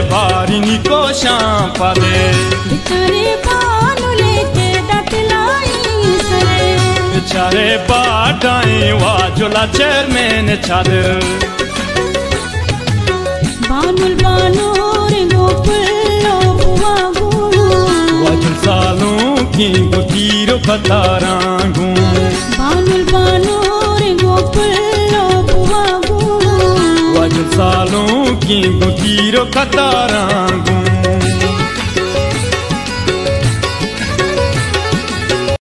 बारिनी को शाम पादे बेचारे बानु लेके दतलाई सरे बेचारे बाटाई वाजुला चेयरमैन चादर बानुल बानूर गोपुलो बुआ गुरु वाजुल सालों की गुटीरो खतारांगू बानुल बानूर गोपुलो बुआ गुरु वाजुल सालों की गुटीरो खतारांगू